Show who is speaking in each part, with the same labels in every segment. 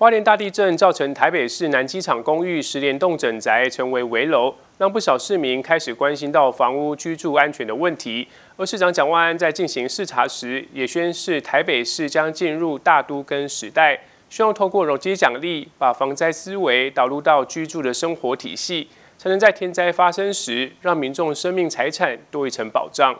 Speaker 1: 花莲大地震造成台北市南机场公寓10连栋整宅成为危楼，让不少市民开始关心到房屋居住安全的问题。而市长蒋万安在进行视察时，也宣示台北市将进入大都更时代，希望透过容积奖励，把防灾思维导入到居住的生活体系，才能在天灾发生时，让民众生命财产多一层保障。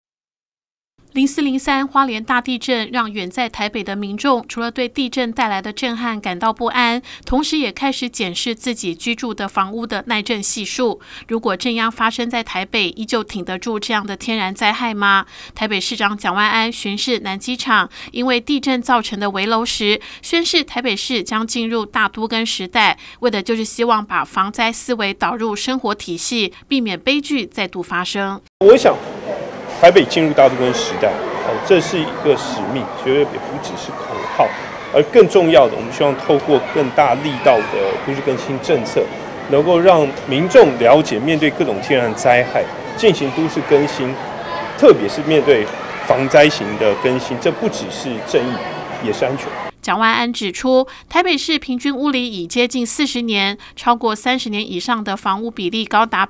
Speaker 2: 0403花莲大地震让远在台北的民众除了对地震带来的震撼感到不安，同时也开始检视自己居住的房屋的耐震系数。如果震央发生在台北，依旧挺得住这样的天然灾害吗？台北市长蒋万安巡视南机场因为地震造成的危楼时，宣示台北市将进入大都更时代，为的就是希望把防灾思维导入生活体系，避免悲剧再度发生。
Speaker 3: 我想台北进入大都更时代，这是一个使命，绝对也不只是口号，而更重要的，我们希望透过更大力道的都市更新政策，能够让民众了解面对各种天然灾害进行都市更新，特别是面对防灾型的更新，这不只是正义，也是安全。
Speaker 2: 蒋万安指出，台北市平均屋龄已接近40年，超过30年以上的房屋比例高达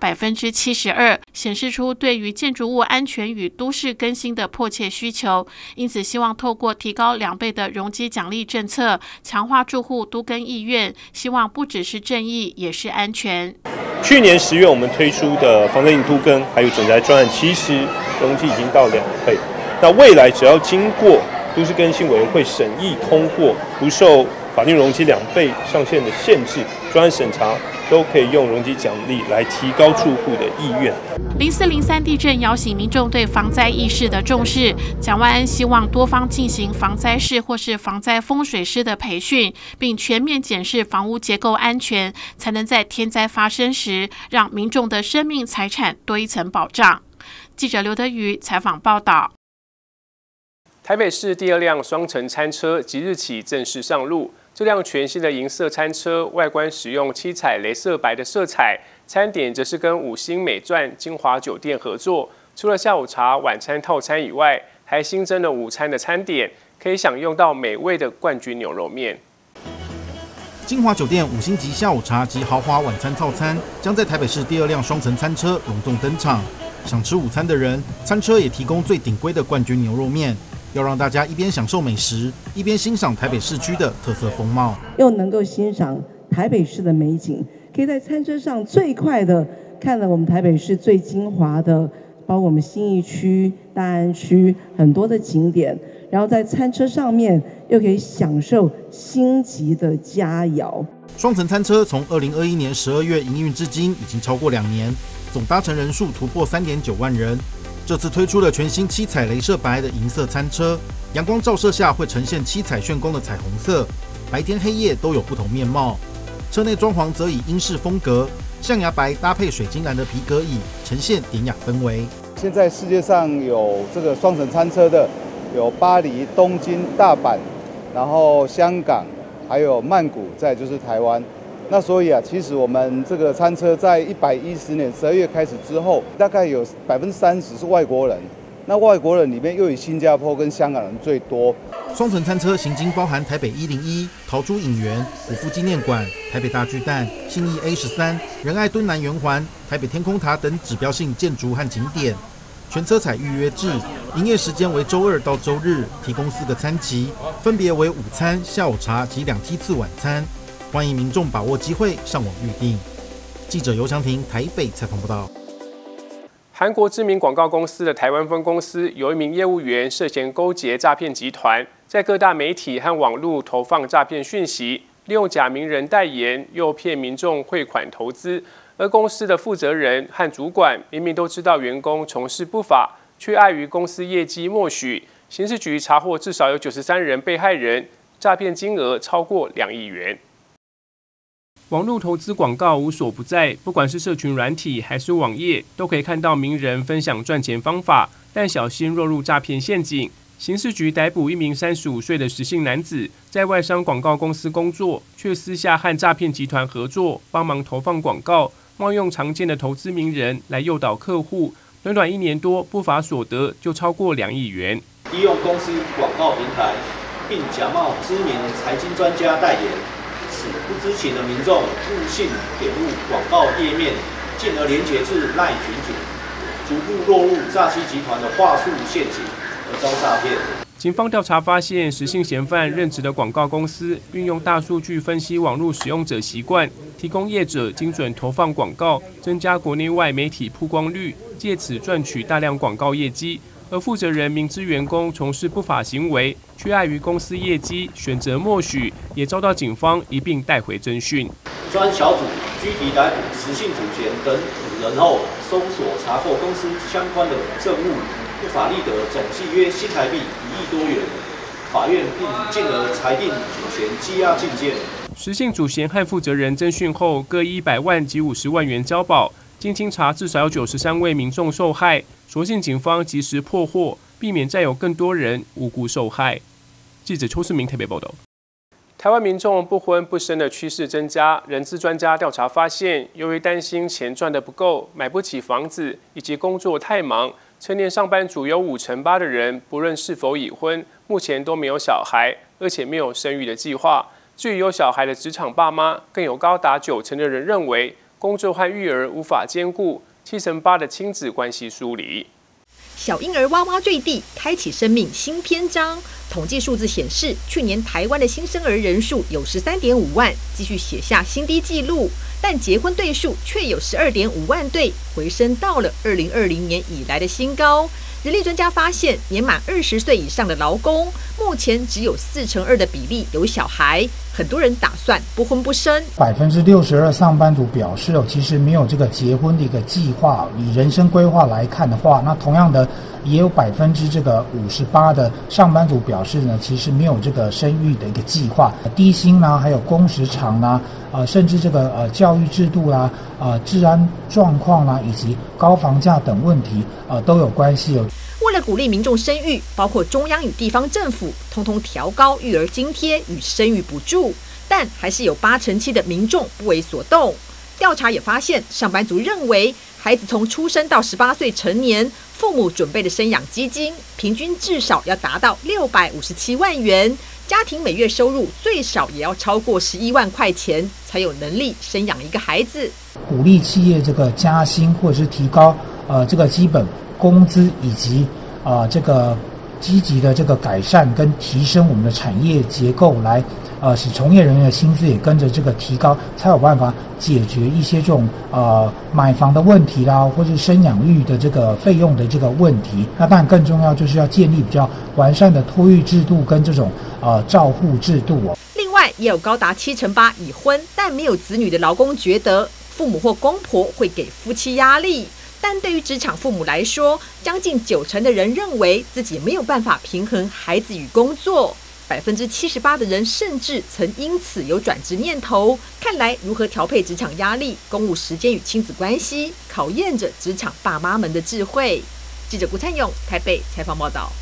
Speaker 2: 72%，显示出对于建筑物安全与都市更新的迫切需求。因此，希望透过提高2倍的容积奖励政策，强化住户都更意愿，希望不只是正义，也是安全。
Speaker 3: 去年10月我们推出的防灾型都更还有整宅专案，其实容积已经到2倍。那未来只要经过都市更新委员会审议通过，不受法定容积2倍上限的限制，专案审查都可以用容积奖励来提高住户的意愿。
Speaker 2: 0403地震摇醒民众对防灾意识的重视，蒋万安希望多方进行防灾士或是防灾风水师的培训，并全面检视房屋结构安全，才能在天灾发生时，让民众的生命财产多一层保障。记者刘德瑜采访报道。
Speaker 1: 台北市第2辆双层餐车即日起正式上路。这辆全新的银色餐车外观使用七彩雷射白的色彩，餐点则是跟5星美馔金华酒店合作。除了下午茶、晚餐套餐以外，还新增了午餐的餐点，可以享用到美味的冠军牛肉面。
Speaker 4: 金华酒店5星级下午茶及豪华晚餐套餐将在台北市第2辆双层餐车隆重登场。想吃午餐的人，餐车也提供最顶规的冠军牛肉面。要让大家一边享受美食，一边欣赏台北市区的特色风貌，
Speaker 5: 又能够欣赏台北市的美景，可以在餐车上最快的看了我们台北市最精华的，包括我们信义区、大安区很多的景点，然后在餐车上面又可以享受星级的佳肴。
Speaker 4: 双层餐车从2021年12月营运至今已经超过2年，总搭乘人数突破3.9万人。这次推出了全新七彩雷射白的银色餐车，阳光照射下会呈现七彩炫光的彩虹色，白天黑夜都有不同面貌。车内装潢则以英式风格，象牙白搭配水晶蓝的皮革椅，呈现典雅氛围。
Speaker 6: 现在世界上有这个双层餐车的，有巴黎、东京、大阪，然后香港，还有曼谷，再就是台湾。那所以其实我们这个餐车在110年12月开始之后，大概有30%是外国人。那外国人里面又以新加坡跟香港人最多。
Speaker 4: 双层餐车行经包含台北101、桃珠影园、五福纪念馆、台北大巨蛋、信义 A13、仁爱敦南圆环、台北天空塔等指标性建筑和景点。全车采预约制，营业时间为周2到周日，提供4个餐期，分别为午餐、下午茶及2梯次晚餐。欢迎民众把握机会上网预订。记者尤强庭台北采访报道。
Speaker 1: 韩国知名广告公司的台湾分公司有一名业务员涉嫌勾结诈骗集团，在各大媒体和网络投放诈骗讯息，利用假名人代言，诱骗民众汇款投资。而公司的负责人和主管明明都知道员工从事不法，却碍于公司业绩默许，刑事局查获至少有93人被害人，诈骗金额超过2亿元。网络投资广告无所不在，不管是社群软体还是网页，都可以看到名人分享赚钱方法，但小心落入诈骗陷阱。刑事局逮捕一名35岁的实姓男子，在外商广告公司工作，却私下和诈骗集团合作，帮忙投放广告，冒用常见的投资名人来诱导客户。短短1年多，不法所得就超过2亿元。
Speaker 7: 利用公司广告平台，并假冒知名财经专家代言， 使不知情的民众误信点入广告页面，进而连结至赖群组，逐步落入诈欺集团的话术陷阱而遭诈骗。
Speaker 1: 警方调查发现，实性嫌犯任职的广告公司运用大数据分析网络使用者习惯，提供业者精准投放广告，增加国内外媒体曝光率，借此赚取大量广告业绩。而负责人明知员工从事不法行为，却碍于公司业绩，选择默许，也遭到警方一并带回侦讯。
Speaker 7: 专案小组拘提逮捕实性主嫌等5人后，搜索查获公司相关的证物，不法利得总计约新台币1亿多元。法院并进而裁定主嫌羁押禁见。
Speaker 1: 实性主嫌和负责人侦讯后，各100万及50万元交保。经清查，至少有93位民众受害，所幸警方及时破获，避免再有更多人无辜受害。记者邱世明台北报道。台湾民众不婚不生的趋势增加，人资专家调查发现，由于担心钱赚得不够、买不起房子，以及工作太忙，成年上班族有58%的人，不论是否已婚，目前都没有小孩，而且没有生育的计划。至于有小孩的职场爸妈，更有高达90%的人认为，工作和育儿无法兼顾，78%的亲子关系疏离。
Speaker 8: 小婴儿哇哇坠地，开启生命新篇章。统计数字显示，去年台湾的新生儿人数有13.5万，继续写下新低纪录。但结婚对数却有12.5万对，回升到了2020年以来的新高。人力专家发现，年满20岁以上的劳工，目前只有42%的比例有小孩，很多人打算不婚不生。
Speaker 9: 62%上班族表示其实没有这个结婚的一个计划。以人生规划来看的话，那同样的也有58%的上班族表示呢，其实没有这个生育的一个计划。低薪啦，还有工时长啦，甚至这个教育制度啦，治安状况啦，以及高房价等问题，都有关系。
Speaker 8: 为了鼓励民众生育，包括中央与地方政府通通调高育儿津贴与生育补助，但还是有87%的民众不为所动。调查也发现，上班族认为孩子从出生到18岁成年，父母准备的生养基金平均至少要达到657万元，家庭每月收入最少也要超过11万块钱，才有能力生养一个孩子。
Speaker 9: 鼓励企业这个加薪或者是提高这个基本工资，以及这个积极的这个改善跟提升我们的产业结构，来使从业人员的薪资也跟着这个提高，才有办法解决一些这种买房的问题啦，或是生养育的这个费用的这个问题。那当然更重要就是要建立比较完善的托育制度跟这种照护制度。
Speaker 8: 另外，也有高达78%已婚但没有子女的劳工觉得，父母或公婆会给夫妻压力。但对于职场父母来说，将近90%的人认为自己没有办法平衡孩子与工作，78%的人甚至曾因此有转职念头。看来，如何调配职场压力、公务时间与亲子关系，考验着职场爸妈们的智慧。记者顾灿勇台北采访报道。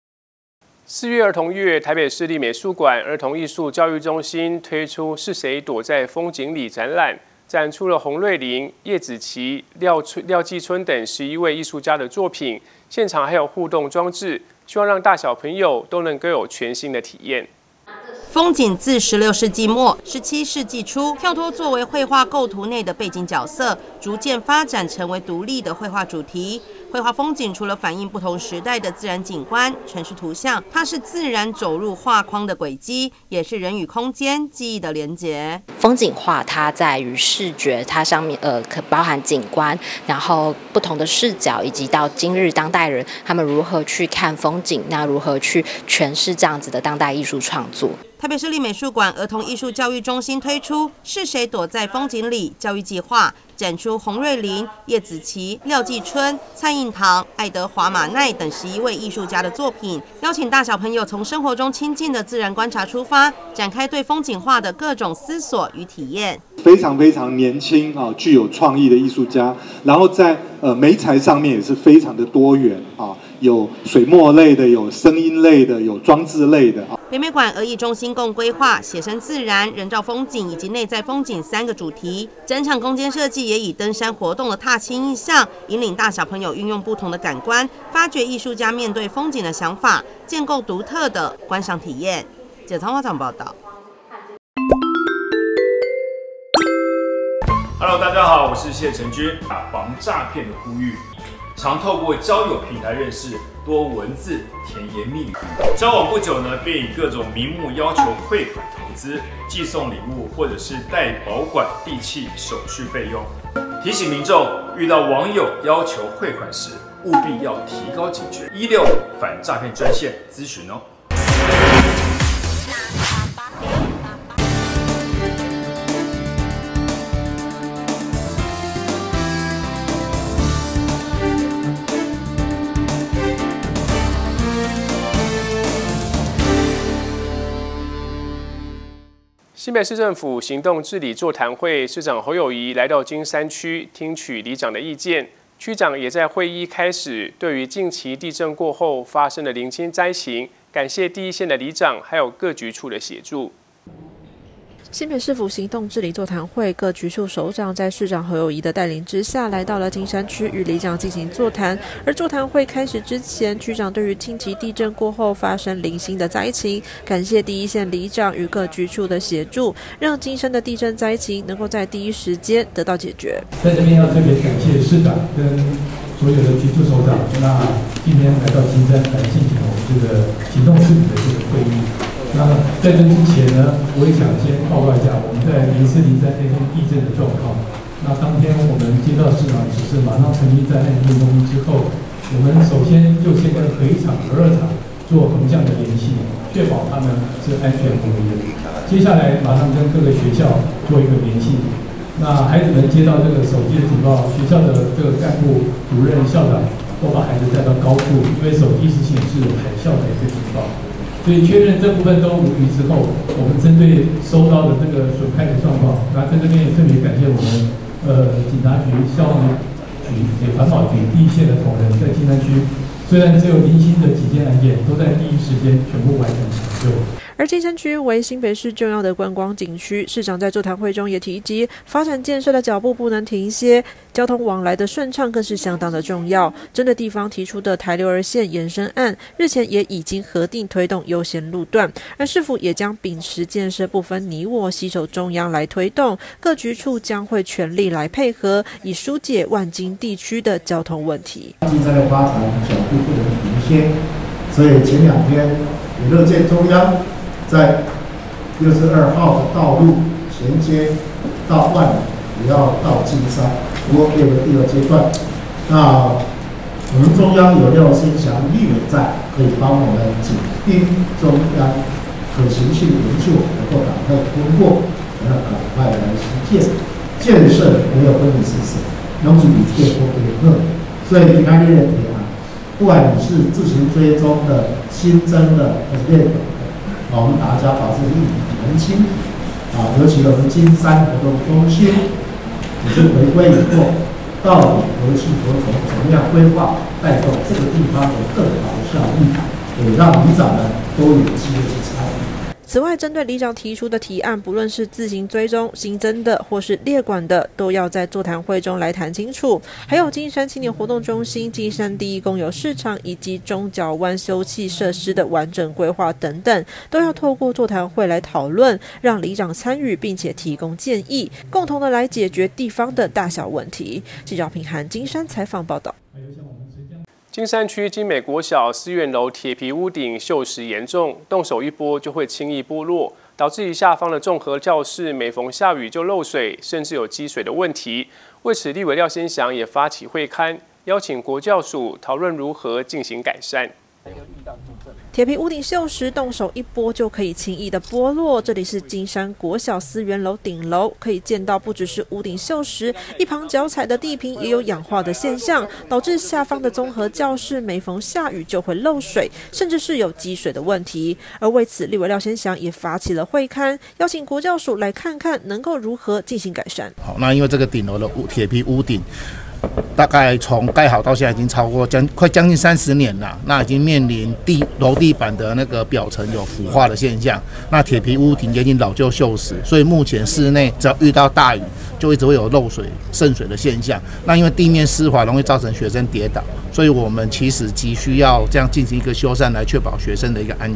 Speaker 1: 4月儿童月，台北市立美术馆儿童艺术教育中心推出“是谁躲在风景里”展览。展出了洪瑞麟、叶子琪、廖继春等11位艺术家的作品，现场还有互动装置，希望让大小朋友都能够有全新的体验。
Speaker 10: 风景自16世纪末、17世纪初跳脱作为绘画构图内的背景角色，逐渐发展成为独立的绘画主题。绘画风景除了反映不同时代的自然景观、城市图像，它是自然走入画框的轨迹，也是人与空间记忆的连结。
Speaker 11: 风景画它在于视觉，它上面可包含景观，然后不同的视角，以及到今日当代人他们如何去看风景，那如何去诠释这样子的当代艺术创作。
Speaker 10: 台北市立美术馆儿童艺术教育中心推出“是谁躲在风景里”教育计划，展出洪瑞麟、叶子琪、廖继春、蔡应堂、爱德华马奈等11位艺术家的作品，邀请大小朋友从生活中亲近的自然观察出发，展开对风景画的各种思索与体验。
Speaker 12: 非常非常年轻具有创意的艺术家，然后在媒材上面也是非常的多元有水墨类的，有声音类的，有装置类的。
Speaker 10: 北美馆儿艺中心共规划写生自然、人造风景以及内在风景3个主题，整场空间设计也以登山活动的踏青意象，引领大小朋友运用不同的感官，发掘艺术家面对风景的想法，建构独特的观赏体验。记者曹华长报道。
Speaker 13: Hello， 大家好，我是谢承君。打防诈骗的呼吁，常透过交友平台认识，多文字甜言蜜语。交往不久呢，便以各种名目要求汇款投资、寄送礼物，或者是代保管地契手续费用。提醒民众，遇到网友要求汇款时，务必要提高警觉，165反诈骗专线咨询哦。
Speaker 1: 新北市政府行动治理座谈会，市长侯友宜来到金山区听取里长的意见。区长也在会议开始对于近期地震过后发生的零星灾情，感谢第一线的里长还有各局处的协助。
Speaker 14: 新北市府行动治理座谈会，各局处首长在市长侯友宜的带领之下，来到了金山区与里长进行座谈。而座谈会开始之前，区长对于近期地震过后发生零星的灾情，感谢第一线里长与各局处的协助，让金山的地震灾情能够在第一时间得到解决。
Speaker 9: 在这边要特别感谢市长跟所有的局处首长，那今天来到金山来进行我们这个行动治理的这个会议。那在这之前呢，我也想先报告一下我们在04、03那天地震的状况。那当天我们接到市长指示，马上成立灾害应变中心之后，我们首先就先跟合一场、合二场做横向的联系，确保他们是安全无虞的。接下来马上跟各个学校做一个联系。那孩子们接到这个手机的警报，学校的这个干部、主任、校长都把孩子带到高处，因为手机是显示海啸的一个警报。所以确认这部分都无虞之后，我们针对收到的这个损害的状况，那在这边也特别感谢我们警察局、消防局、环保局第一线的同仁，在金山区虽然只有零星的几件案件，都在第一时间全部完成抢救。
Speaker 14: 而金山区为新北市重要的观光景区，市长在座谈会中也提及，发展建设的脚步不能停歇，交通往来的顺畅更是相当的重要。针对地方提出的台6-2线延伸案，日前也已经核定推动优先路段，而市府也将秉持建设不分你我、携手中央来推动，各局处将会全力来配合，以疏解万金地区的交通问题。
Speaker 15: 金山的发展脚步不能停歇，所以前2天也乐见中央在62号的道路衔接到万里，也要到金山，不过列为第2阶段。那我们中央有廖先祥立委在，可以帮我们紧盯中央可行性研究，能够赶快通过，然后赶快来实践建设，没有分你是谁，拢是以这个为乐。所以今天的提案，不管你是自行追踪的、新增的还是列表的。我们大家把这个议题澄清尤其我们金山活动中心也是回归以后，到底何去何从，怎么样规划，带动这个地方的更好的效益，也让里长们都有机会去参与。
Speaker 14: 此外，针对里长提出的提案，不论是自行追踪、新增的或是列管的，都要在座谈会中来谈清楚。还有金山青年活动中心、金山第一公有市场以及中角湾休憩设施的完整规划等等，都要透过座谈会来讨论，让里长参与，并且提供建议，共同的来解决地方的大小问题。记者平涵金山采访报道。
Speaker 1: 金山区金美国小4院楼铁皮屋顶锈蚀严重，动手一拨就会轻易剥落，导致于下方的综合教室每逢下雨就漏水，甚至有积水的问题。为此，立委廖先祥也发起会勘，邀请国教署讨论如何进行改善。
Speaker 14: 铁皮屋顶锈蚀，动手一拨就可以轻易的剥落。这里是金山国小4院楼顶楼，可以见到不只是屋顶锈蚀，一旁脚踩的地坪也有氧化的现象，导致下方的综合教室每逢下雨就会漏水，甚至是有积水的问题。而为此，立委廖先祥也发起了会勘，邀请国教署来看看能够如何进行改善。
Speaker 16: 好，那因为这个顶楼的铁皮屋顶。大概从盖好到现在已经超过快将近30年了，那已经面临楼地板的那个表层有腐化的现象，那铁皮屋顶也已经老旧锈蚀，所以目前室内只要遇到大雨，就一直会有漏水、渗水的现象。那因为地面湿滑，容易造成学生跌倒，所以我们其实急需要这样进行一个修缮，来确保学生的一个安全。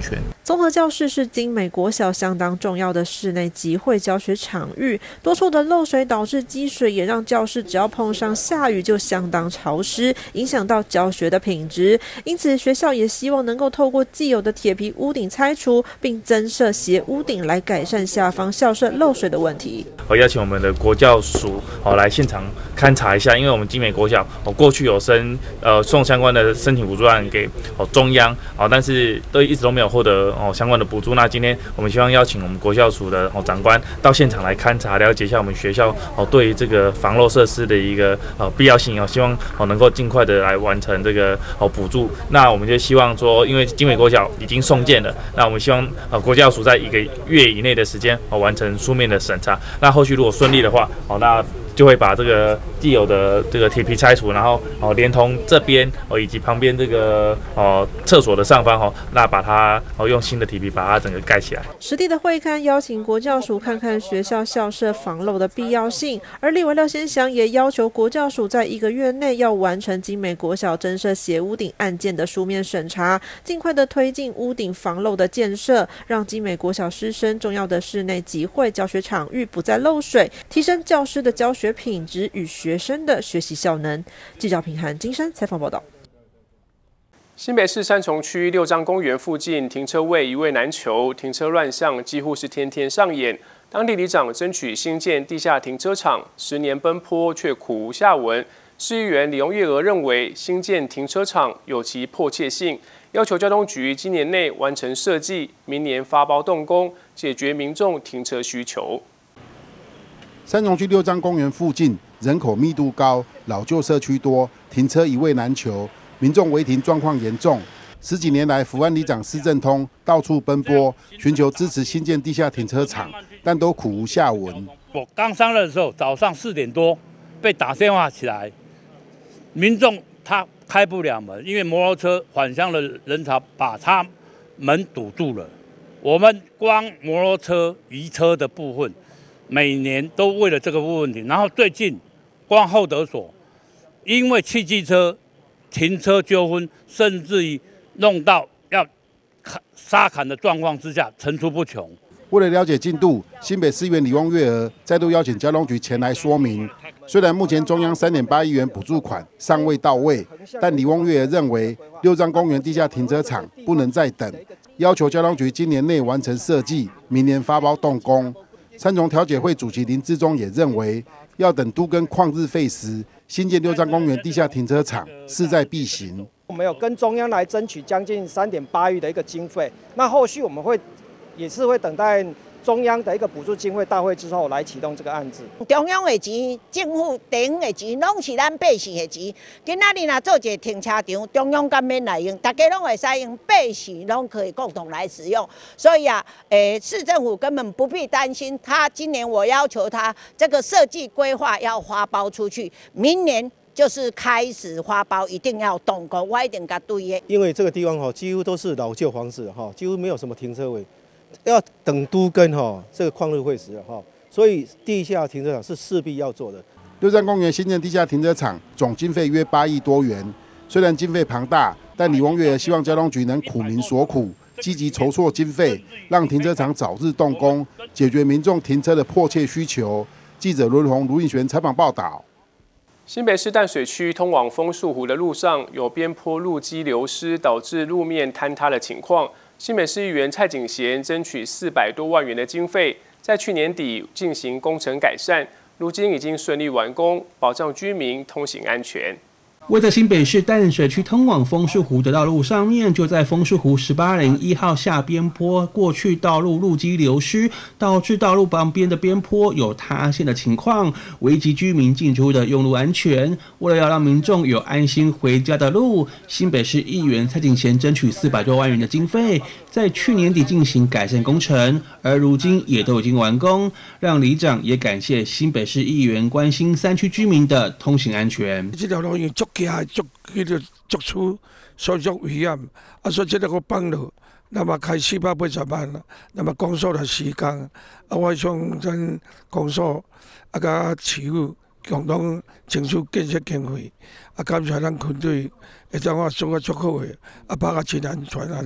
Speaker 14: 综合教室是精美国小相当重要的室内集会教学场域，多处的漏水导致积水，也让教室只要碰上下雨就相当潮湿，影响到教学的品质。因此，学校也希望能够透过既有的铁皮屋顶拆除，并增设斜屋顶来改善下方校舍漏水的问题。
Speaker 17: 我邀请我们的国教署来现场勘察一下，因为我们精美国小过去有送相关的申请补助案给中央但是一直都没有获得相关的补助。那今天我们希望邀请我们国教署的长官到现场来勘察，了解一下我们学校对于这个防漏设施的一个必要性希望能够尽快的来完成这个补助。那我们就希望说，因为精美国小已经送件了，那我们希望国教署在1个月以内的时间完成书面的审查。那后续如果顺利的话，那就会把这个既有的这个铁皮拆除，然后连同这边以及旁边这个厕所的上方那把它用新的铁皮把它整个盖起来。
Speaker 14: 实地的会勘邀请国教署看看学校校舍防漏的必要性，而立委廖先祥也要求国教署在1个月内要完成精美国小增设斜屋顶案件的书面审查，尽快的推进屋顶防漏的建设，让精美国小师生重要的室内集会教学场域不再漏水，提升教师的教学品质与学生的学习效能。记者平涵金山采访报道。
Speaker 1: 新北市三重区六张公园附近停车位一位难求，停车乱象几乎是天天上演。当地里长争取新建地下停车场，10年奔波却苦无下文。市议员李荣月娥认为，新建停车场有其迫切性，要求交通局今年内完成设计，明年发包动工，解决民众停车需求。
Speaker 18: 三重区六张公园附近人口密度高，老旧社区多，停车一位难求，民众违停状况严重。10几年来，福安里长施正通到处奔波，寻求支持新建地下停车场，但都苦无下文。
Speaker 19: 我刚上任的时候，早上4点多被打电话起来，民众他开不了门，因为摩托车返乡的人潮把他门堵住了。我们光摩托车移车的部分，每年都为了这个问题，然后最近光厚德所，因为汽机车停车纠纷，甚至于弄到要杀砍的状况之下，层出不穷。
Speaker 18: 为了了解进度，新北市议员李翁月娥再度邀请交通局前来说明。虽然目前中央3.8亿元补助款尚未到位，但李翁月娥认为六张公园地下停车场不能再等，要求交通局今年内完成设计，明年发包动工。三重调解会主席林志忠也认为，要等都更旷日费时，新建六张公园地下停车场势在必行。
Speaker 20: 我们有跟中央来争取将近3.8亿的一个经费，那后续我们也是会等待中央的一个补助经费大会之后来启动这个案子。
Speaker 21: 中央的钱、政府地方的钱，拢是咱百姓的钱。今仔日若做一个停车场，中央敢免来用，大家拢会使用，百姓拢可以共同来使用。所以市政府根本不必担心。他今年我要求他这个设计规划要发包出去，明年就是开始发包，一定要动工，我一定甲对的。
Speaker 22: 因为这个地方几乎都是老旧房子几乎没有什么停车位。要等都更这个旷日费时所以地下停车场是势必要做的。
Speaker 18: 六张公园新建地下停车场总经费约8亿多元，虽然经费庞大，但李翁月娥希望交通局能苦民所苦，积极筹措经费，让停车场早日动工，解决民众停车的迫切需求。记者伦宏、卢应璇采访报道。
Speaker 1: 新北市淡水区通往枫树湖的路上有边坡路基流失，导致路面坍塌的情况。新北市议员蔡景贤争取400多万元的经费，在去年底进行工程改善，如今已经顺利完工，保障居民通行安全。
Speaker 23: 位在新北市淡水区通往枫树湖的道路上面，就在枫树湖1801号下边坡，过去道路路基流失，导致道路旁边的边坡有塌陷的情况，危及居民进出的用路安全。为了要让民众有安心回家的路，新北市议员蔡景贤争取400多万元的经费，在去年底进行改善工程，而如今也都已经完工，让里长也感谢新北市议员关心山区居民的通行安全。
Speaker 24: 这条路足足处相当危险，所以这个帮路，那么开480万，那么公所的时间，我想咱公所甲市府共同争取建设经费，感谢咱群队，会将我做个足好个，拍个真安全安尼。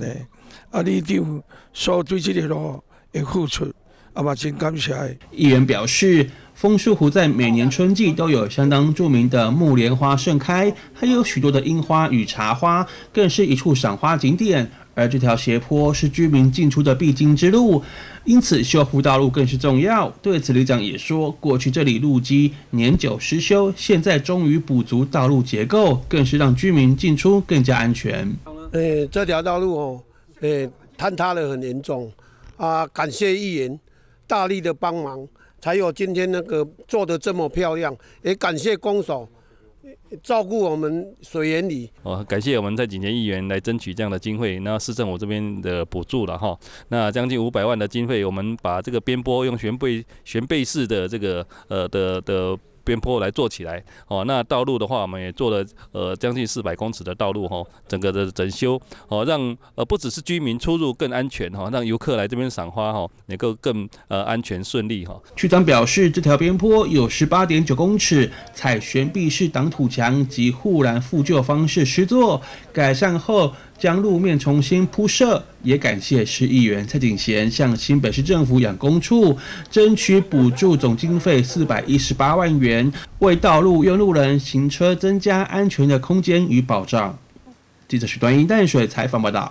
Speaker 24: 里长所对这个路的付出，嘛真感谢。
Speaker 23: 议员表示，枫树湖在每年春季都有相当著名的木莲花盛开，还有许多的樱花与茶花，更是一处赏花景点。而这条斜坡是居民进出的必经之路，因此修复道路更是重要。对此，里长也说，过去这里路基年久失修，现在终于补足道路结构，更是让居民进出更加安全。
Speaker 24: 这条道路坍塌得很严重啊！感谢议员大力的帮忙，才有今天那个做得这么漂亮。也感谢公所照顾我们水源里。
Speaker 2: 感谢我们蔡景贤议员来争取这样的经费，那市政府这边的补助了哈。那将近500万的经费，我们把这个边坡用悬背式的这个的边坡来做起来哦。那道路的话，我们也做了将近400公尺的道路哈，整个的整修哦，让不只是居民出入更安全哈，让游客来这边赏花哈，能够更安全顺利哈。
Speaker 23: 区长表示，这条边坡有18.9公尺，采悬臂式挡土墙及护栏复旧方式施作，改善后将路面重新铺设。也感谢市议员蔡景贤向新北市政府养工处争取补助总经费418万元，为道路用路人行车增加安全的空间与保障。记者许端英淡水采访报道。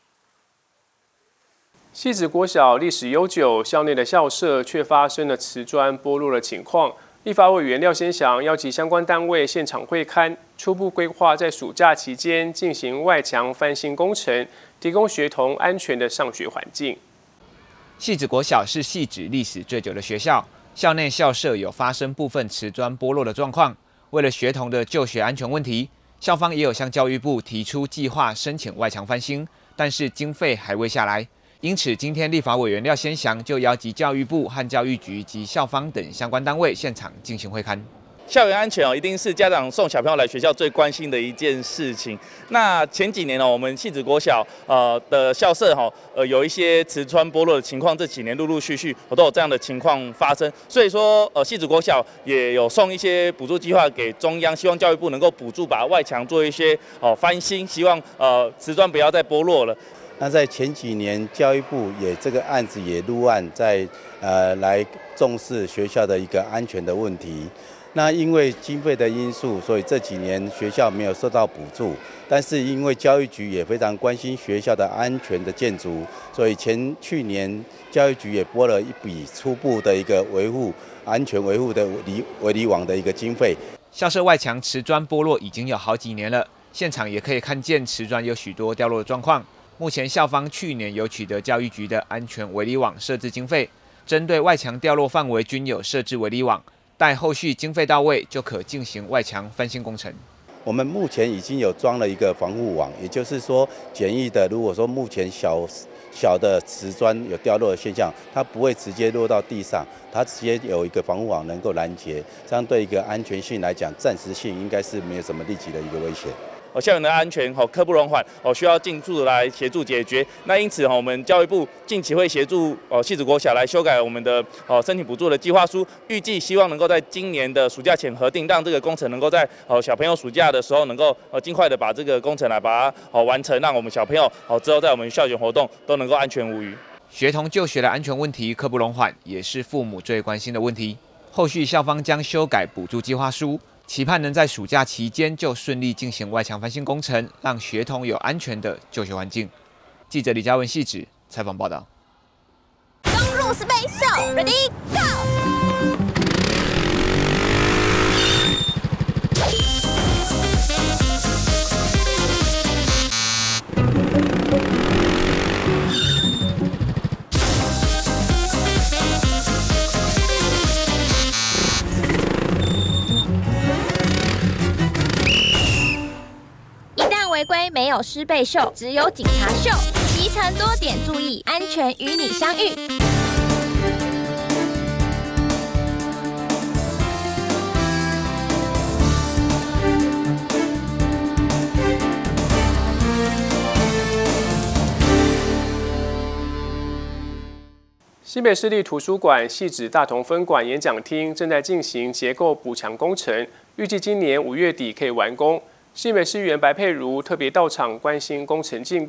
Speaker 1: 汐止国小历史悠久，校内的校舍却发生了瓷砖剥落的情况。立法委员廖先祥邀集相关单位现场会勘，初步规划在暑假期间进行外墙翻新工程，提供学童安全的上学环境。
Speaker 3: 汐止国小是汐止历史最久的学校，校内校舍有发生部分瓷砖剥落的状况。为了学童的就学安全问题，校方也有向教育部提出计划申请外墙翻新，但是经费还未下来。因此，今天立法委员廖先祥就邀集教育部和教育局及校方等相关单位现场进行会勘。
Speaker 5: 校园安全一定是家长送小朋友来学校最关心的一件事情。那前几年我们汐止国小的校舍有一些瓷砖剥落的情况，这几年陆陆续续都有这样的情况发生。所以说汐止国小也有送一些补助计划给中央，希望教育部能够补助把外墙做一些翻新，希望瓷砖不要再剥落了。
Speaker 6: 那在前几年，教育部也这个案子也入案，在来重视学校的一个安全的问题。那因为经费的因素，所以这几年学校没有受到补助。但是因为教育局也非常关心学校的安全的建筑，所以去年教育局也拨了一笔初步的一个安全维护的围篱网的一个经费。
Speaker 3: 校舍外墙瓷砖剥落已经有好几年了，现场也可以看见瓷砖有许多掉落的状况。目前校方去年有取得教育局的安全围篱网设置经费，针对外墙掉落范围均有设置围篱网，待后续经费到位就可进行外墙翻新工程。
Speaker 6: 我们目前已经有装了一个防护网，也就是说简易的，如果说目前小的瓷砖有掉落的现象，它不会直接落到地上，它直接有一个防护网能够拦截，这样对一个安全性来讲，暂时性应该是没有什么立即的一个威胁。
Speaker 5: 校园的安全刻不容缓，需要尽速来协助解决。那因此我们教育部近期会协助汐止国小来修改我们的申请补助的计划书，预计希望能够在今年的暑假前核定，让这个工程能够在小朋友暑假的时候能够尽快的把这个工程来把它完成，让我们小朋友之后在我们校园活动都能够安全无虞。
Speaker 3: 学童就学的安全问题刻不容缓，也是父母最关心的问题。后续校方将修改补助计划书，期盼能在暑假期间就顺利进行外墙翻新工程，让学童有安全的就学环境。记者李嘉文汐止采访报道。
Speaker 25: 登入 Space Show，Ready Go！违规没有师备秀，只有警察秀。骑乘多点注意，安全与你相遇。
Speaker 1: 新北市立图书馆汐止大同分馆演讲厅正在进行结构补强工程，预计今年5月底可以完工。新北市议员白佩如特别到场关心工程进度，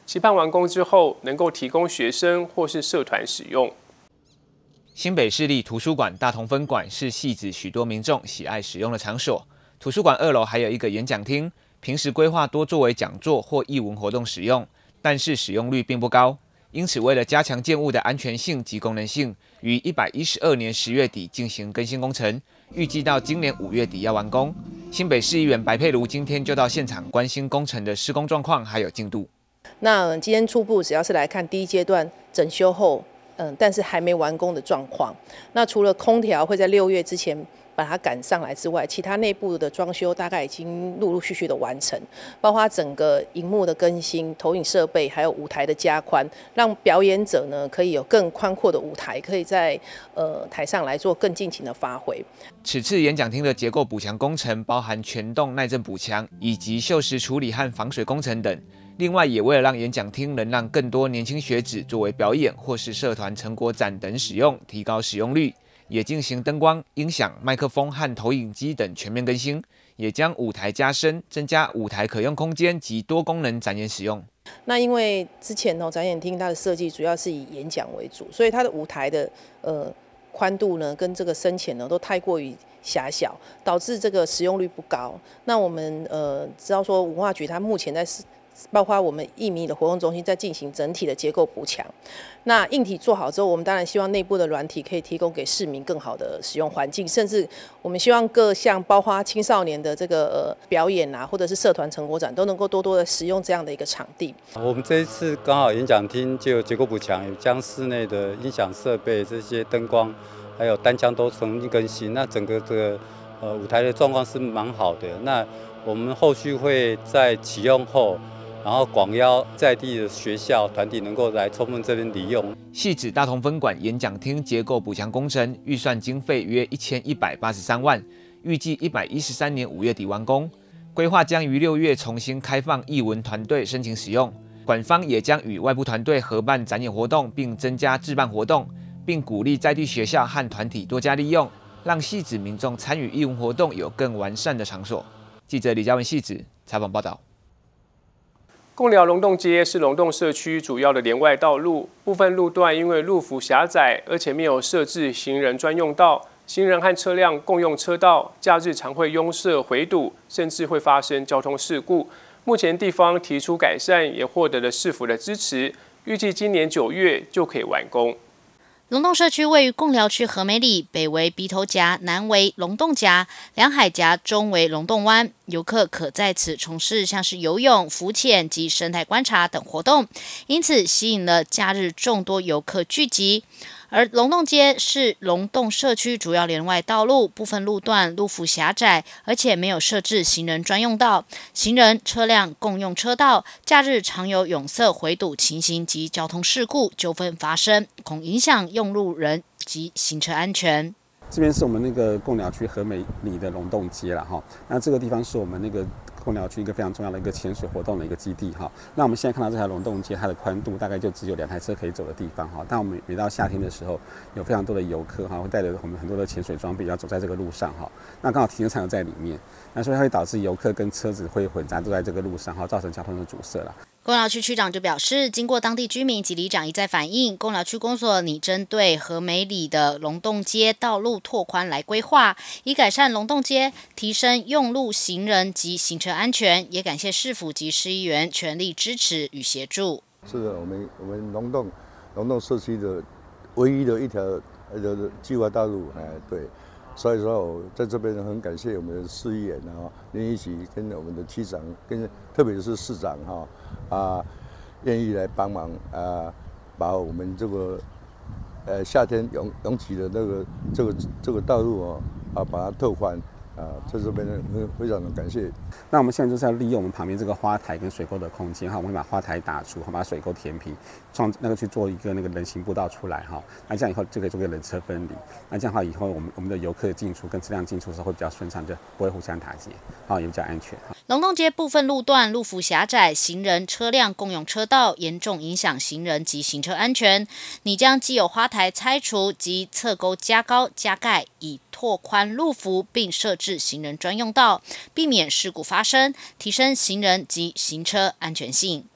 Speaker 1: 期盼完工之后能够提供学生或是社团使用。
Speaker 3: 新北市立图书馆大同分馆是汐止许多民众喜爱使用的场所。图书馆2楼还有一个演讲厅，平时规划多作为讲座或艺文活动使用，但是使用率并不高。因此，为了加强建物的安全性及功能性，于112年10月底进行更新工程，预计到今年5月底要完工。新北市议员白佩如今天就到现场关心工程的施工状况还有进度。
Speaker 4: 那今天初步只要是来看第一阶段整修后，但是还没完工的状况。那除了空调会在6月之前把它赶上来之外，其他内部的装修大概已经陆陆续续的完成，包括整个荧幕的更新、投影设备，还有舞台的加宽，让表演者呢可以有更宽阔的舞台，可以在台上来做更尽情的发挥。
Speaker 3: 此次演讲厅的结构补强工程包含全栋耐震补强以及锈蚀处理和防水工程等。另外，也为了让演讲厅能让更多年轻学子作为表演或是社团成果展等使用，提高使用率。也进行灯光、音响、麦克风和投影机等全面更新，也将舞台加深，增加舞台可用空间及多功能展演使用。
Speaker 4: 那因为之前展演厅它的设计主要是以演讲为主，所以它的舞台的宽度呢跟这个深浅呢都太过于狭小，导致这个使用率不高。那我们知道说文化局它目前在包括我们艺迷的活动中心在进行整体的结构补强。那硬体做好之后，我们当然希望内部的软体可以提供给市民更好的使用环境，甚至我们希望各项包括青少年的这个表演啊，或者是社团成果展，都能够多多的使用这样的一个场地。
Speaker 7: 我们这一次刚好演讲厅就有结构补强，有将室内的音响设备、这些灯光，还有单枪都重新更新。那整个这个舞台的状况是蛮好的。那我们后续会在启用后，然后广邀在地的学校团体能够来充分这边利用。
Speaker 3: 汐止大同分馆演讲厅结构补强工程预算经费约1183万，预计113年5月底完工。规划将于6月重新开放艺文团队申请使用，馆方也将与外部团队合办展演活动，并增加自办活动，并鼓励在地学校和团体多加利用，让汐止民众参与艺文活动有更完善的场所。记者李嘉文汐止采访报道。
Speaker 1: 贡寮龙洞街是龙洞社区主要的连外道路，部分路段因为路幅狭窄，而且没有设置行人专用道，行人和车辆共用车道，假日常会拥塞回堵，甚至会发生交通事故。目前地方提出改善，也获得了市府的支持，预计今年9月就可以完工。
Speaker 8: 龙洞社区位于贡寮区和美里，北为鼻头夹，南为龙洞夹，两海夹中为龙洞湾。游客可在此从事像是游泳、浮潜及生态观察等活动，因此吸引了假日众多游客聚集。而龙洞街是龙洞社区主要连外道路，部分路段路幅狭窄，而且没有设置行人专用道，行人、车辆共用车道，假日常有拥塞回堵情形及交通事故纠纷发生，恐影响用路人及行车安全。
Speaker 11: 这边是我们那个贡寮区和美里的龙洞街了哈，那这个地方是我们那个贡寮区一个非常重要的一个潜水活动的一个基地哈。那我们现在看到这条龙洞街，它的宽度大概就只有2台车可以走的地方哈。但我们每到夏天的时候，有非常多的游客哈，会带着我们很多的潜水装备要走在这个路上哈。那刚好停车场又在里面，那所以会导致游客跟车子会混杂都在这个路上哈，造成交通的阻塞了。
Speaker 8: 贡寮区区长就表示，经过当地居民及里长一再反映，贡寮区公所拟针对和美里的龙洞街道路拓宽来规划，以改善龙洞街，提升用路行人及行车安全。也感谢市府及市议员全力支持与协助。
Speaker 12: 是的，我们龙洞社区的唯一的一条计划道路，对。所以说，我在这边很感谢我们的市议员连一起跟我们的区长，跟特别是市长愿意来帮忙把我们这个夏天拥挤的这个道路把它拓宽。在这边非常的感谢。
Speaker 11: 那我们现在就是要利用我们旁边这个花台跟水沟的空间哈，我们会把花台打除，把水沟填平，去做一个那个人行步道出来哈。那这样以后就可以做个人车分离。那这样的话以后我们的游客进出跟车辆进出的时候会比较顺畅，就不会互相打劫，也比较安全。
Speaker 8: 龙洞街部分路段路幅狭窄，行人、车辆共用车道，严重影响行人及行车安全。拟将既有花台拆除及侧沟加高加盖，以拓宽路幅，并设置行人专用道，避免事故发生，提升行人及行车安全性。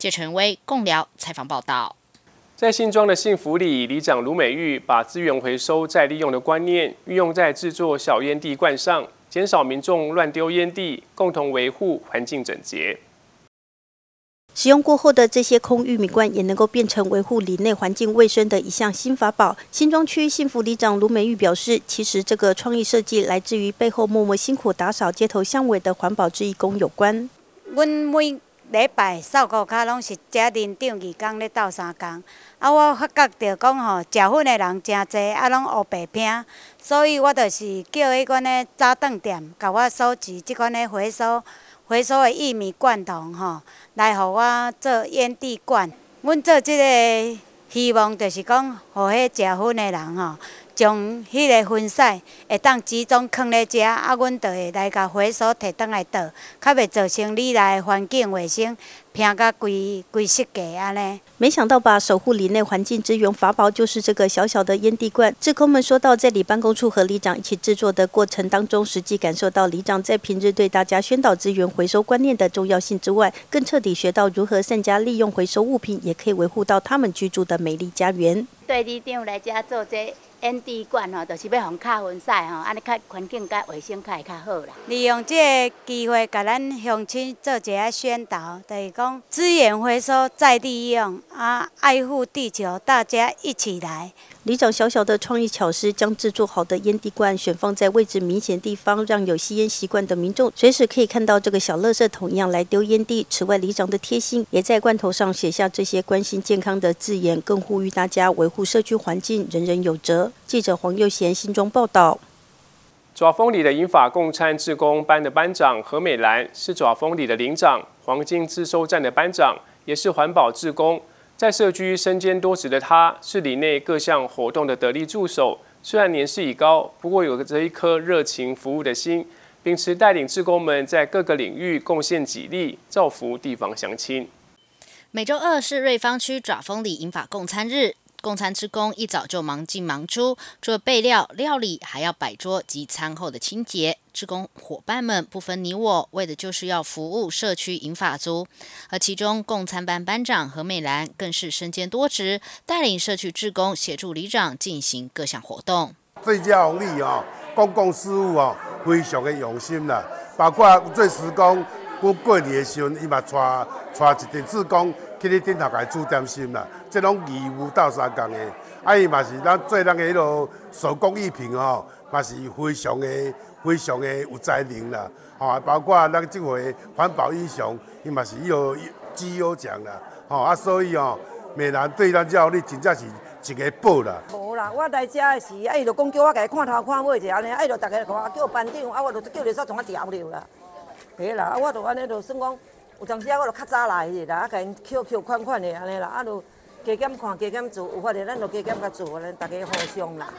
Speaker 8: 谢成威共聊采访报道。
Speaker 1: 在新庄的幸福里，里长卢美玉把资源回收再利用的观念运用在制作小烟蒂罐上，减少民众乱丢烟蒂，共同维护环境整洁。
Speaker 9: 使用过后的这些空玉米罐也能够变成维护里内环境卫生的一项新法宝。新庄区幸福里长卢美玉表示，其实这个创意设计来自于背后默默辛苦打扫街头巷尾的环保志义工有关。
Speaker 10: 阮每礼拜扫顾脚拢是遮人长2工咧斗3工，我发觉到讲吼，食薰的人真侪，拢黑白拼，所以我就是叫迄款的早顿店，甲我收集即款的回收的玉米罐头吼，来互我做烟蒂罐。阮做即个希望就是讲，互迄食薰的人吼，将迄个薰屎会当集中放咧遮，阮就会来甲回收摕倒来倒，较袂造成里内环境卫生拼甲规世界安尼。
Speaker 9: 没想到把守护里内环境资源法宝就是这个小小的烟蒂罐。志工们说到，在里办公处和里长一起制作的过程当中，实际感受到里长在平日对大家宣导资源回收观念的重要性之外，更彻底学到如何善加利用回收物品，也可以维护到他们居住的美丽家园。
Speaker 13: 对里长来遮做这烟蒂罐吼，就是要互较分散吼，安尼较环境甲卫生较会较好啦。
Speaker 10: 利用这个机会，甲咱乡亲做一下宣导，就是讲资源回收再利用，爱护地球，大家一起来。
Speaker 9: 里长小小的创意巧思，将制作好的烟蒂罐选放在位置明显地方，让有吸烟习惯的民众随时可以看到这个小垃圾桶一样来丢烟蒂。此外，里长的贴心也在罐头上写下这些关心健康的字眼，更呼吁大家维护社区环境，人人有责。记者黄佑贤新庄报道。
Speaker 1: 爪峰里的银发共餐志工班的班长何美兰是爪峰里的领长，黄金自收站的班长，也是环保志工。在社区身兼多职的他，是里内各项活动的得力助手。虽然年事已高，不过有着一颗热情服务的心，秉持带领志工们在各个领域贡献己力，造福地方乡亲。
Speaker 8: 每周2是瑞芳区爪峰里银发共餐日。共餐志工一早就忙进忙出，除了备料、料理，还要摆桌及餐后的清洁。志工伙伴们不分你我，为的就是要服务社区银发族。而其中共餐班班长何美兰更是身兼多职，带领社区志工协助里长进行各项活动。
Speaker 15: 最佳红利公共事务非常的用心啦，包括做施工，我过年的时候，伊嘛带一阵志工去你顶头来煮点心啦，这拢义务斗3工的。伊嘛是咱做咱的迄落手工艺品嘛是非常的有才能啦。包括咱这回环保英雄，伊嘛是有绩优奖啦。所以美兰对咱这你真正是一个宝啦。
Speaker 16: 无啦，我来遮的时，伊就讲叫我家看头看尾者安尼，就大家甲我叫班长，我就叫你煞从我调了啦。嘿啦，我就安尼就算讲。有当时我就较早来的啦，甲因扣款的安尼啦，就加减看加减做，有法的咱就加减甲做，咱大家互相啦。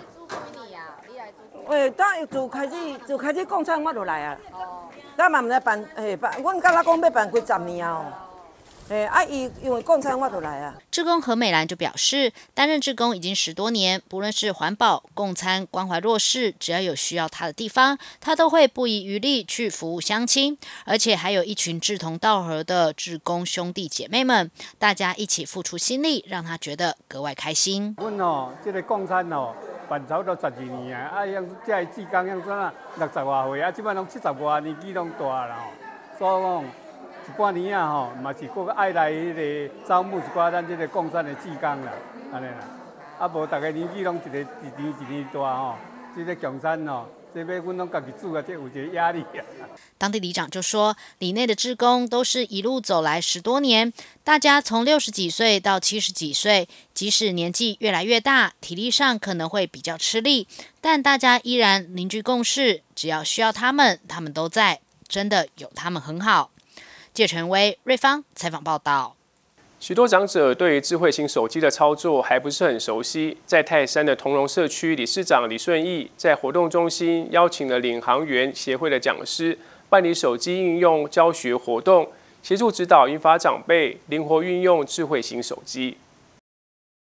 Speaker 16: 等自开始共餐我就来啊。咱嘛毋知办，阮甲咱讲要办几10年伊因为共餐我就来啊。
Speaker 8: 志工何美兰就表示，担任志工已经10多年，不论是环保、共餐、关怀弱势，只要有需要他的地方，他都会不遗余力去服务乡亲，而且还有一群志同道合的志工兄弟姐妹们，大家一起付出心力，让他觉得格外开心。
Speaker 26: 阮这个共餐办差不多12年啊，这个志工60外岁啊，即摆拢70外年纪拢大啦所以讲。一半年嘛是搁爱来迄个招募一寡咱这个共产的志工啦，安尼啦。无大家年纪拢一年大这个共产这要阮拢家己煮啊，这有一个压力啊。
Speaker 8: 当地里长就说，里内的志工都是一路走来10多年，大家从60几岁到70几岁，即使年纪越来越大，体力上可能会比较吃力，但大家依然凝聚共识，只要需要他们都在，真的有他们很好。谢成威、瑞芳采访报道。
Speaker 1: 许多长者对于智慧型手机的操作还不是很熟悉。在泰山的同荣社区理事长李顺义在活动中心邀请了领航员协会的讲师办理手机应用教学活动，协助指导银发长辈灵活运用智慧型手机。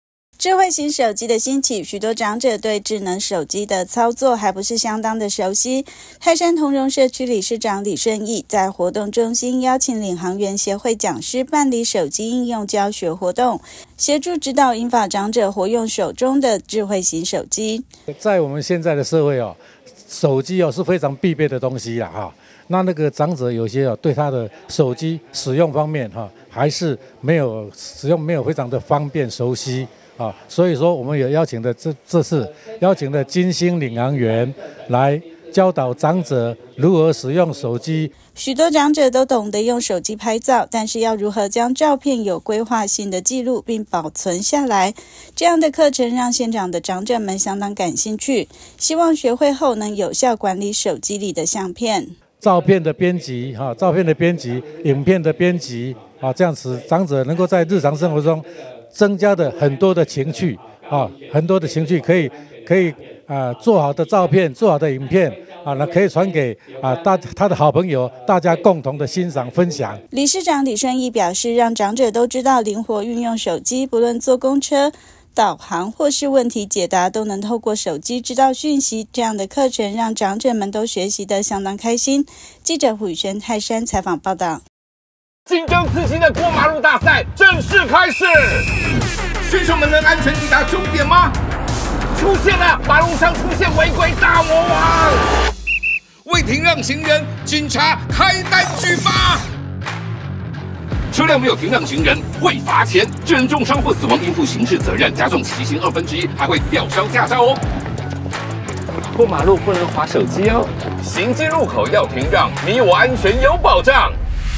Speaker 14: 智慧型手机的兴起，许多长者对智能手机的操作还不是相当的熟悉。泰山同荣社区理事长李顺义在活动中心邀请领航员协会讲师办理手机应用教学活动，协助指导引导长者活用手中的智慧型手机。
Speaker 17: 在我们现在的社会手机是非常必备的东西啦哈。那个长者有些对他的手机使用方面还是没有使用没有非常的方便熟悉。所以说我们有邀请的这次邀请的金星领航员来教导长者如何使用手机。
Speaker 14: 许多长者都懂得用手机拍照，但是要如何将照片有规划性的记录并保存下来，这样的课程让现场的长者们相当感兴趣，希望学会后能有效管理手机里的相片。
Speaker 17: 照片的编辑影片的编辑这样子长者能够在日常生活中增加的很多的情趣很多的情趣可以做好的照片做好的影片那可以传给他的好朋友，大家共同的欣赏分享。
Speaker 14: 理事长李顺义表示，让长者都知道灵活运用手机，不论坐公车导航或是问题解答，都能透过手机知道讯息。这样的课程让长者们都学习得相当开心。记者胡宇轩泰山采访报道。
Speaker 19: 竞争刺激的过马路大赛正式开始，选手们能安全抵达终点吗？出现了，马路上出现违规大魔王，违停让行人，警察开单举发。车辆没有停让行人会罚钱，致人重伤或死亡应负刑事责任，加重其刑1/2，还会吊销驾照哦。过马路不能滑手机哦，行经路口要停让，你我安全有保障。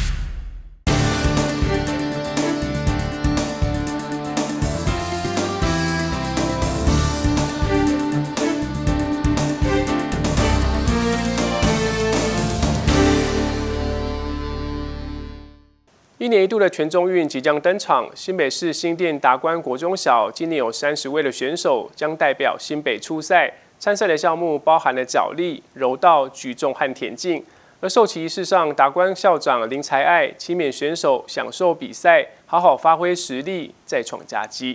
Speaker 1: 1年1度的全中运即将登场，新北市新店达观国中小今年有30位的选手将代表新北出赛。参赛的项目包含了角力、柔道、举重和田径。而授旗仪式上，达观校长林才爱期勉选手享受比赛，好好发挥实力，再创佳绩。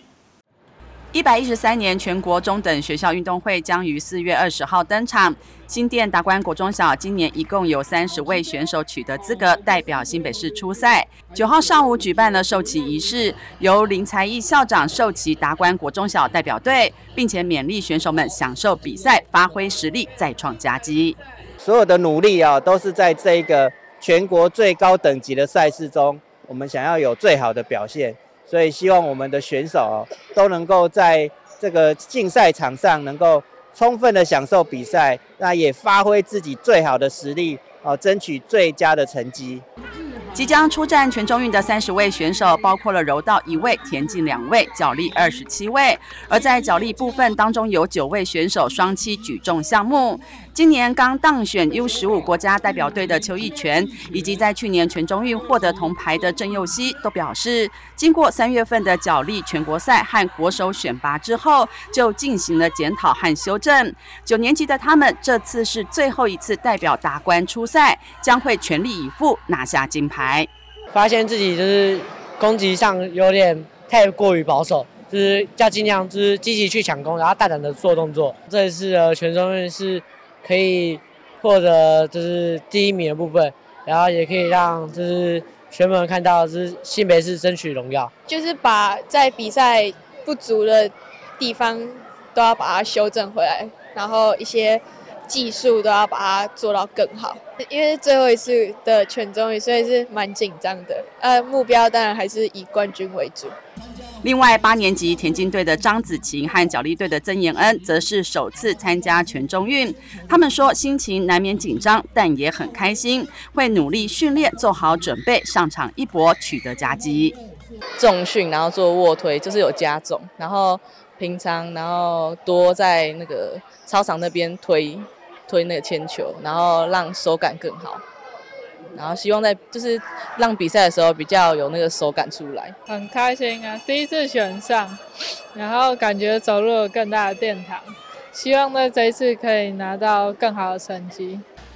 Speaker 20: 113年全国中等学校运动会将于4月20号登场。新店达观国中小今年一共有30位选手取得资格，代表新北市出赛。9号上午举办了授旗仪式，由林才义校长授旗达观国中小代表队，并且勉励选手们享受比赛，发挥实力，再创佳绩。
Speaker 21: 所有的努力都是在这一个全国最高等级的赛事中，我们想要有最好的表现。所以希望我们的选手都能够在这个竞赛场上能够充分的享受比赛，那也发挥自己最好的实力，争取最佳的成绩。
Speaker 20: 即将出战全中运的30位选手，包括了柔道1位、田径2位、角力27位。而在角力部分当中，有9位选手双栖举重项目。今年刚当选 U15 国家代表队的邱义全，以及在去年全中运获得铜牌的郑佑熙，都表示，经过3月份的角力全国赛和国手选拔之后，就进行了检讨和修正。9年级的他们，这次是最后一次代表达观出赛，将会全力以赴拿下金牌。
Speaker 22: 发现自己就是攻击上有点太过于保守，就是要尽量就是积极去抢攻，然后大胆的做动作。这一次的全中运是可以获得就是第1名的部分，然后也可以让就是学们看到就是新北市争取荣耀，
Speaker 27: 就是把在比赛不足的地方都要把它修正回来，然后一些技术都要把它做到更好。因为最后一次的全中运，所以是蛮紧张的。目标当然还是以冠军为主。
Speaker 20: 另外，8年级田径队的张子晴和角力队的曾延恩，则是首次参加全中运。他们说，心情难免紧张，但也很开心，会努力训练，做好准备，上场一搏，取得佳绩。
Speaker 28: 重训，然后做卧推，就是有加重，然后平常然后多在那个操场那边推那个铅球，然后让手感更好。然后希望在就是让比赛的时候比较有那个手感出来。
Speaker 29: 很开心啊，第一次选上，然后感觉走入了更大的殿堂，希望在这一次可以拿到更好的成绩。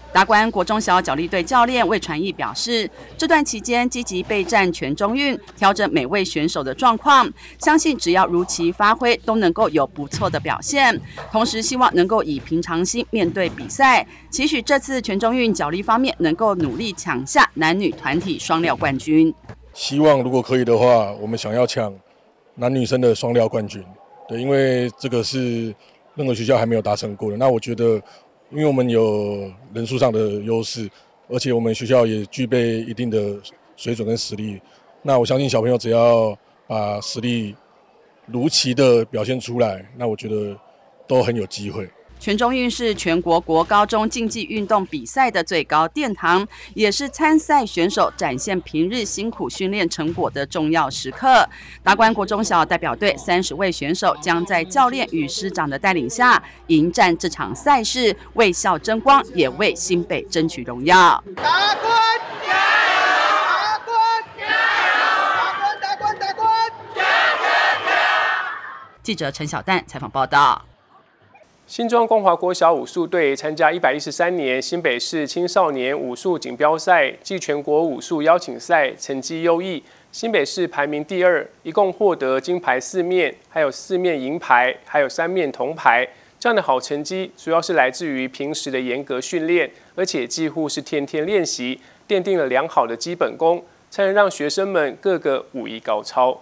Speaker 20: 达观国中小角力队教练魏传义表示，这段期间积极备战全中运，调整每位选手的状况，相信只要如期发挥，都能够有不错的表现。同时，希望能够以平常心面对比赛，期许这次全中运角力方面能够努力抢下男女团体双料冠军。
Speaker 2: 希望如果可以的话，我们想要抢男女生的双料冠军。对，因为这个是任何学校还没有达成过的。那我觉得，因为我们有人数上的优势，而且我们学校也具备一定的水准跟实力。那我相信小朋友只要把实力如期的表现出来，那我觉得都很有机会。
Speaker 20: 全中运是全国国高中竞技运动比赛的最高殿堂，也是参赛选手展现平日辛苦训练成果的重要时刻。达观国中小代表队30位选手将在教练与师长的带领下迎战这场赛事，为校争光，也为新北争取荣耀。
Speaker 19: 达观加油！达观加油！达观加油！
Speaker 20: 记者陈小蛋采访报道。
Speaker 1: 新庄光华国小武术队参加113年新北市青少年武术锦标赛暨全国武术邀请赛，成绩优异，新北市排名第2，一共获得金牌4面，还有4面银牌，还有3面铜牌。这样的好成绩，主要是来自于平时的严格训练，而且几乎是天天练习，奠定了良好的基本功，才能让学生们个个武艺高超。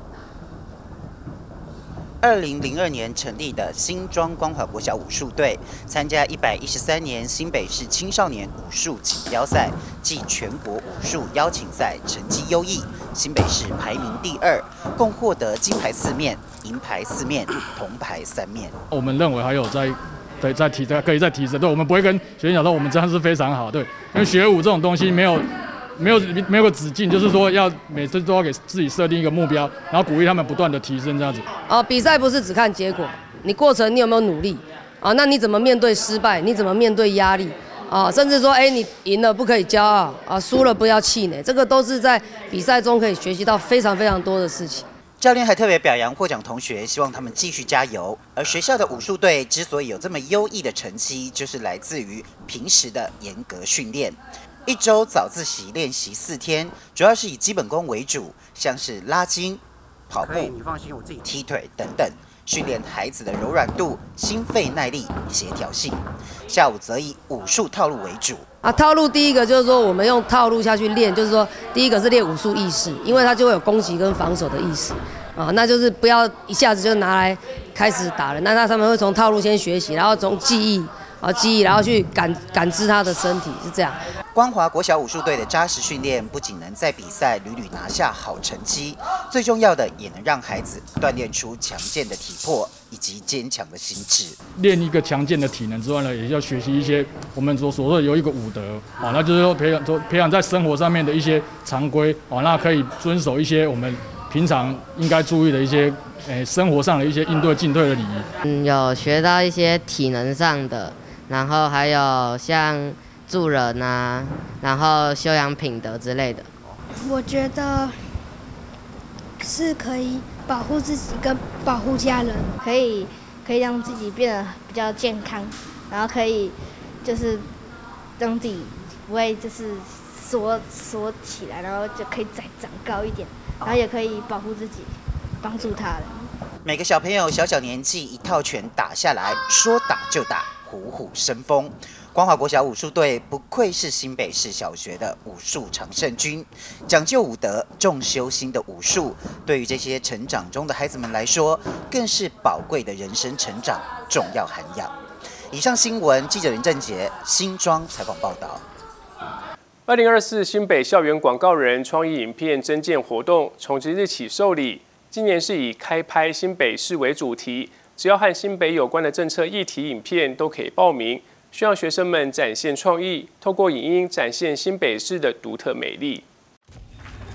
Speaker 4: 2002年成立的新庄光华国小武术队，参加113年新北市青少年武术锦标赛暨全国武术邀请赛，成绩优异，新北市排名第2，共获得金牌4面、银牌4面、铜牌3面。
Speaker 5: 我们认为还有可以再提升，对，我们不会跟学生讲说我们这样是非常好，对，因为学武这种东西没有个止境，就是说要每次都要给自己设定一个目标，然后鼓励他们不断的提升这样子。
Speaker 6: 比赛不是只看结果，你过程你有没有努力啊？那你怎么面对失败？你怎么面对压力啊？甚至说，你赢了不可以骄傲啊，输了不要气馁，这个都是在比赛中可以学习到非常非常多的事情。
Speaker 4: 教练还特别表扬获奖同学，希望他们继续加油。而学校的武术队之所以有这么优异的成绩，就是来自于平时的严格训练。1周早自习练习4天，主要是以基本功为主，像是拉筋、跑步、踢腿等等，训练孩子的柔软度、心肺耐力、协调性。下午则以武术套路为主。
Speaker 6: 套路第一个就是说，我们用套路下去练，就是说，第一个是练武术意识，因为它就会有攻击跟防守的意识那就是不要一下子就拿来开始打人，那他们会从套路先学习，然后从记忆，然后去感知他的身体，是这样。
Speaker 4: 光华国小武术队的扎实训练，不仅能在比赛屡屡拿下好成绩，最重要的也能让孩子锻炼出强健的体魄以及坚强的心智。
Speaker 5: 练一个强健的体能之外呢，也要学习一些我们所说的有一个武德那就是说培养在生活上面的一些常规那可以遵守一些我们平常应该注意的一些生活上的一些应对进退的礼仪。
Speaker 7: 有学到一些体能上的，然后还有像助人然后修养品德之类的。
Speaker 18: 我觉得是可以保护自己跟保护家人，
Speaker 23: 可以让自己变得比较健康，然后可以就是让自己不会就是缩起来，然后就可以再长高一点，然后也可以保护自己，帮助他人。
Speaker 4: 每个小朋友小年纪一套拳打下来，说打就打，虎虎生风。光华国小武术队不愧是新北市小学的武术常胜军，讲究武德、重修心的武术，对于这些成长中的孩子们来说，更是宝贵的人生成长重要涵养。以上新闻，记者林正杰新庄采访报道。
Speaker 1: 2024新北校园广告人创意影片征件活动从即日起受理，今年是以开拍新北市为主题，只要和新北有关的政策议题影片都可以报名。需要学生们展现创意，透过影音展现新北市的独特美丽。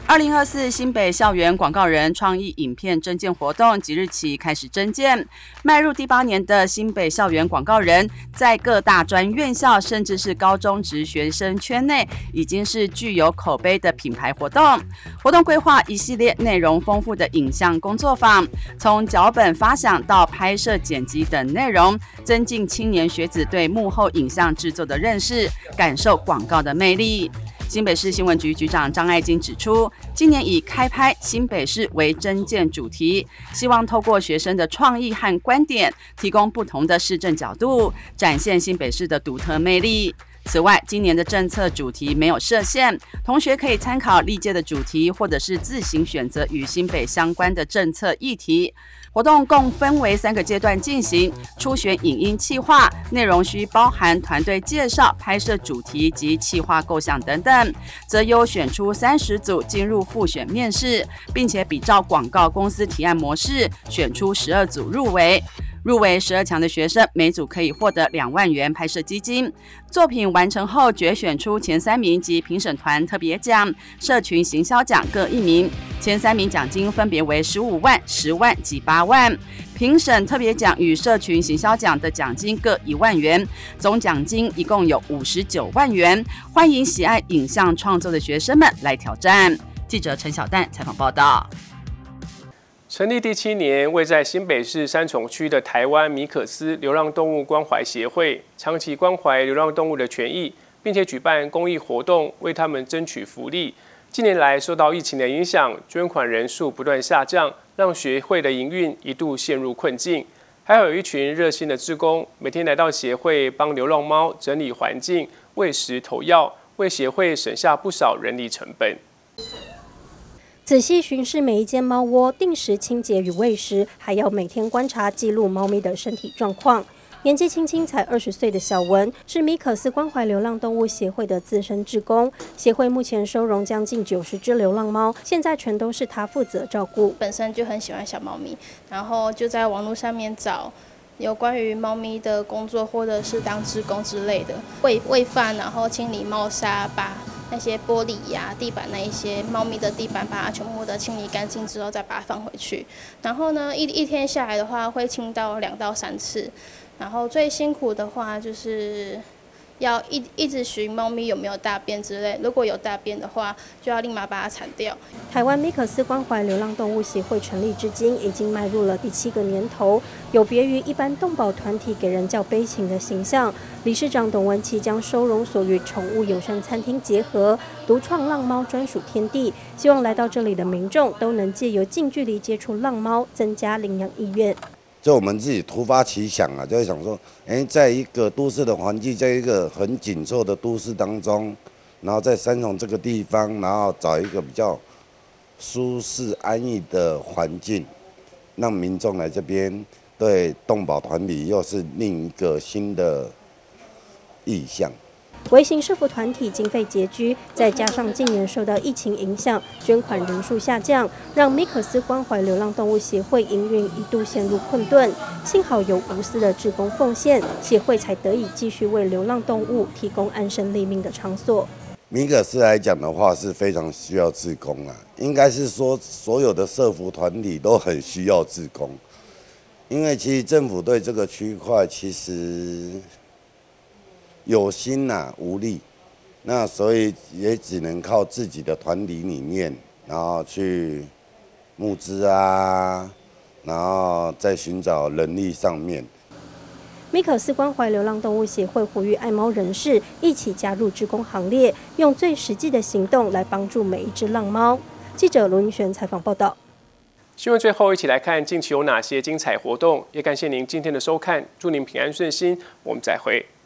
Speaker 20: 2024新北校园广告人创意影片征件活动即日起开始征件，迈入第8年的新北校园广告人，在各大专院校甚至是高中职学生圈内，已经是具有口碑的品牌活动。活动规划一系列内容丰富的影像工作坊，从脚本发想到拍摄、剪辑等内容，增进青年学子对幕后影像制作的认识，感受广告的魅力。新北市新闻局局长张爱金指出，今年以开拍新北市为征件主题，希望透过学生的创意和观点，提供不同的市政角度，展现新北市的独特魅力。此外，今年的政策主题没有设限，同学可以参考历届的主题，或者是自行选择与新北相关的政策议题。活动共分为3个阶段进行，初选影音企划，内容需包含团队介绍、拍摄主题及企划构想等等，则优选出30组进入复选面试，并且比照广告公司提案模式，选出12组入围。入围12强的学生，每组可以获得2万元拍摄基金。作品完成后，决选出前3名及评审团特别奖、社群行销奖各1名。前3名奖金分别为15万、10万及8万。评审特别奖与社群行销奖的奖金各1万元，总奖金一共有59万元。欢迎喜爱影像创作的学生们来挑战。记者陈小蛋采访报道。
Speaker 1: 成立第7年，位在新北市三重区的台湾米可斯流浪动物关怀协会，长期关怀流浪动物的权益，并且举办公益活动，为他们争取福利。近年来受到疫情的影响，捐款人数不断下降，让协会的营运一度陷入困境。还有一群热心的志工，每天来到协会帮流浪猫整理环境、喂食、投药，为协会省下不少人力成本。
Speaker 3: 仔细巡视每一间猫窝，定时清洁与喂食，还要每天观察记录猫咪的身体状况。年纪轻轻才20岁的小文，是米可斯关怀流浪动物协会的资深志工。协会目前收容将近90只流浪猫，现在全都是他负责照顾。
Speaker 23: 本身就很喜欢小猫咪，然后就在网络上面找有关于猫咪的工作，或者是当志工之类的，喂饭，然后清理猫砂，把那些玻璃呀、地板那一些猫咪的地板，把它全部的清理干净之后，再把它放回去。然后呢，一天下来的话，会清到2到3次。然后最辛苦的话，就是要一直寻猫咪有没有大便之类，如果有大便的话，就要立马把它铲掉。
Speaker 3: 台湾米可斯关怀流浪动物协会成立至今，已经迈入了第7个年头，有别于一般动保团体给人较悲情的形象。理事长董文琪将收容所与宠物友善餐厅结合，独创浪猫专属天地，希望来到这里的民众都能借由近距离接触浪猫，增加领养意愿。
Speaker 9: 就我们自己突发奇想啊，就会想说，在一个都市的环境，在一个很紧凑的都市当中，然后在三重这个地方，然后找一个比较舒适安逸的环境，让民众来这边，对动保团体又是另一个新的意向。
Speaker 3: 微型社福团体经费拮据，再加上近年受到疫情影响，捐款人数下降，让米可斯关怀流浪动物协会营运一度陷入困顿。幸好有无私的志工奉献，协会才得以继续为流浪动物提供安身立命的场所。
Speaker 9: 米可斯来讲的话，是非常需要志工啊，应该是说所有的社福团体都很需要志工，因为其实政府对这个区块其实有心呐，无力，那所以也只能靠自己的团体里面，然后去募资啊，然后再寻找人力上面。
Speaker 3: 米可斯关怀流浪动物协会呼吁爱猫人士一起加入志工行列，用最实际的行动来帮助每一只浪猫。记者罗云璇采访报道。
Speaker 1: 新闻最后，一起来看近期有哪些精彩活动。也感谢您今天的收看，祝您平安顺心，我们再会。